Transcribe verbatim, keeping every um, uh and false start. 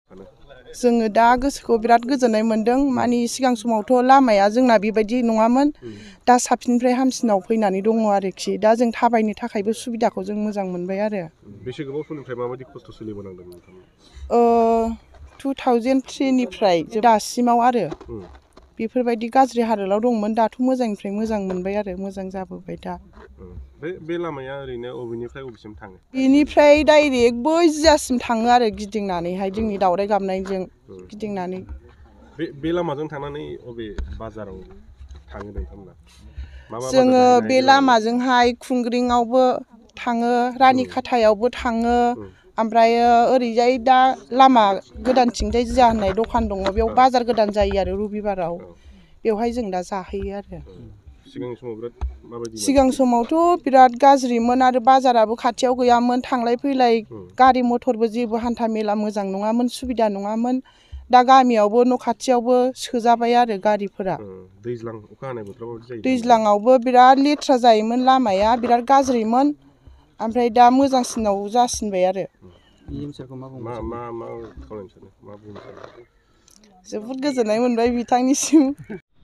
जोङो दा गोसोखौ बिराद गोजोननाय मोनदों माने सिगां समावथ' लामाया जोंना बेबायदि नङामोन दा साबसिननिफ्राय हामसिनाव फैनानै दङ आरोखि दा जों थाबायनो थाखायबो सुबिदाखौ जों मोजां मोनबाय आरो बेसे गोबाव समनिफ्राय माबायदि खस्थ' सोलिबोनांदों नोंथाङा टु थावजेन्ड थ्रिनिफ्राय दासिमाव आरो बेफोरबायदि गाज्रि हालोदाव दंमोन दाथ' मोजांनिफ्राय मोजां मोनबाय आरो मोजां जाबोबाय दा बे बे लामाया ओरैनो बबेनिफ्राय बबेसिम थाङो बेनिफ्राय डाइरेक्ट बै जियासिम थाङो आरो गिदिंनानैहाय जोंनि दावराइ गाबनायजों गिदिंनानै बे बे लामाजों थांनानै बबे बाजाराव थाङो नोंथांमोना जोङो बे लामाजोंहाय खुंग्रिङावबो थाङो रानिखाथायावबो थाङो ओमफ्रायो ओरैजाय दा लामा गोदानथिंजाय जिया होननाय दखान दङ बेयाव बाजार गोदान जायो आरो रबिबाराव बेवहाय जों दा जाहैयो आरो सिगां समाव बिराद माबायदि सिगां समावथ' बिराद गाज्रिमोन आरो बाजाराबो खाथियाव गैयामोन थांलाय फैलाय गारि मथरबो जेबो हान्था मेला मोजां नङामोन सुबिदा नङामोन दा गामियावबो न' खाथियावबो सोजाबाय आरो गारिफोरा दैज्लां अखा हानाय बोथोराव माबायदि जायो दैज्लाङावबो बिराद लेथ्रा जायोमोन लामाया बिराद गाज्रिमोन ओमफ्राय दा मोजांसिनाव जासिनबाय आरो मा मा खावलायनो सानो मा बुंनो सानो जोबोद गोजोननाय मोनबाय बिथांनिसिम